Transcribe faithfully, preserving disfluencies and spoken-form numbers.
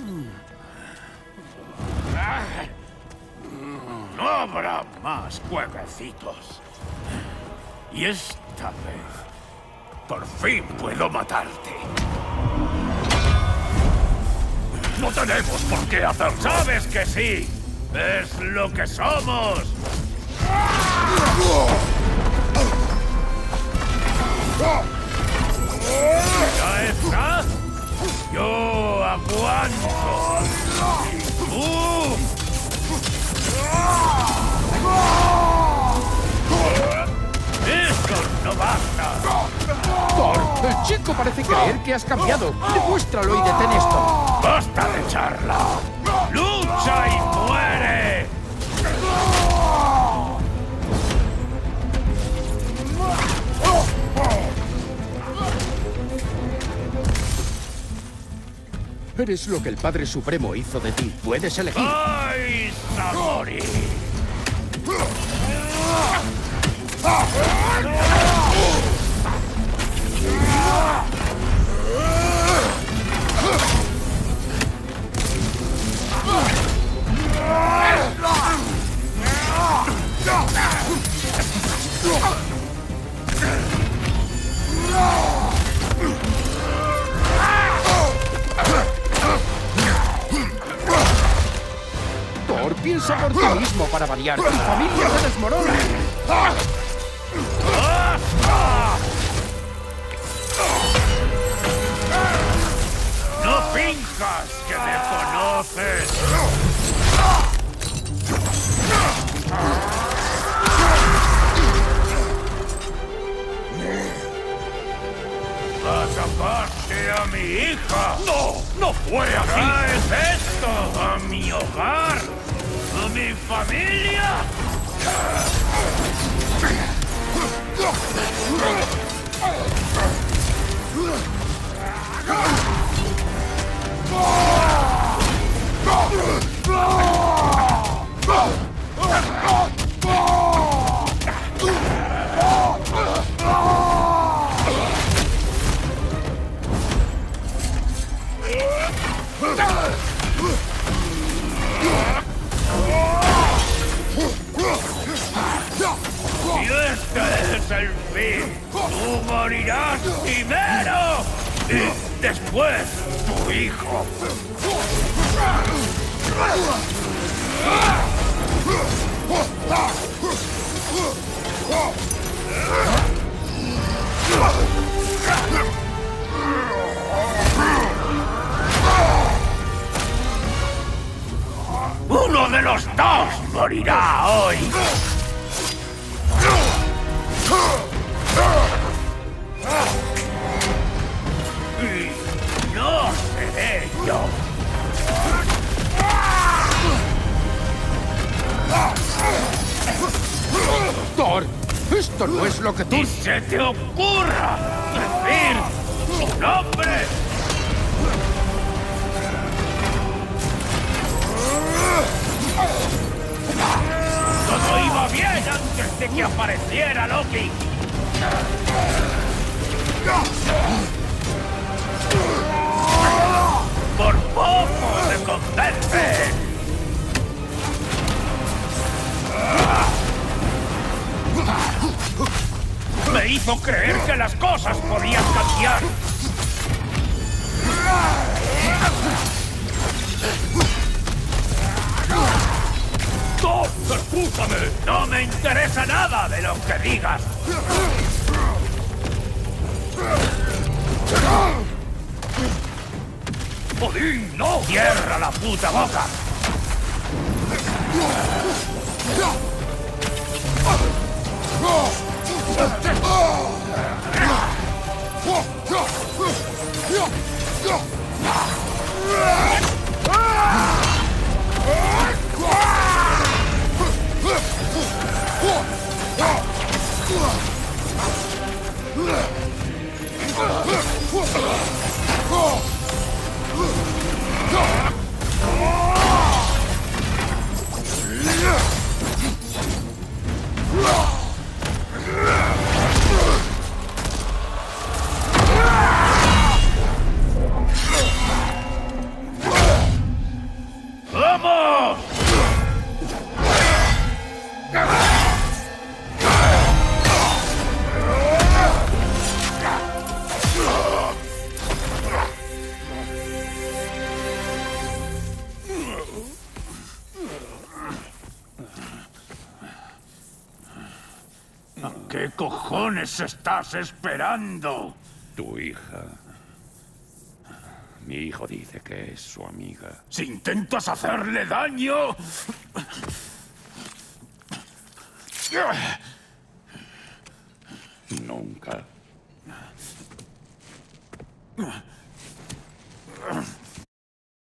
No habrá más jueguecitos. Y esta vez, por fin puedo matarte. No tenemos por qué hacerlo. ¡Sabes que sí! ¡Es lo que somos! ¿Ya está? ¡Yo aguanto! ¡Uh! ¡Eso no basta! Thor, el chico parece creer que has cambiado. Demuéstralo y detén esto. ¡Basta de charla! ¡Lucha y muere! Eres lo que el Padre Supremo hizo de ti. Puedes elegir. ¡Ay, Samori! Thor, piensa por ti mismo para variar. Tu familia se desmorona. ¡No finjas que me conoces! ¡Atacaste a mi hija! ¡No! ¡No fue así! ¿Traes esto a mi hogar? ¿A mi familia? Y este es el fin. Tú morirás primero y después tu hijo. Uno de los dos morirá hoy. Y no seré yo. Thor, esto no es lo que tú... ¡Ni se te ocurra decir su nombre! Todo iba bien antes de que apareciera Loki. Por poco me convence. Me hizo creer que las cosas podían cambiar. ¡No! ¡Escúchame! No me interesa nada de lo que digas. ¡Odín, no! ¡Cierra la puta boca! ¿Qué cojones estás esperando? Tu hija. Mi hijo dice que es su amiga. Si intentas hacerle daño...